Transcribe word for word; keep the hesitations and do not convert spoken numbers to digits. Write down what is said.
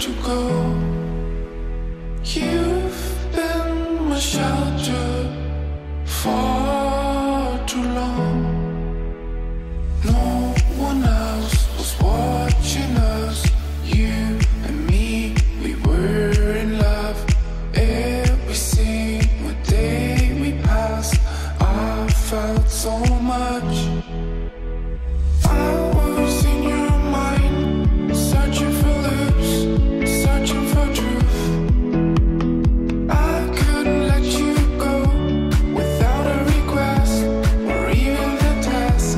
to go. You've been my shelter for too long. No one else was watching us. You and me, we were in love. Every single day we passed, I felt so much. I was in your mind, searching for lips, searching for truth. I couldn't let you go without a request or even a task.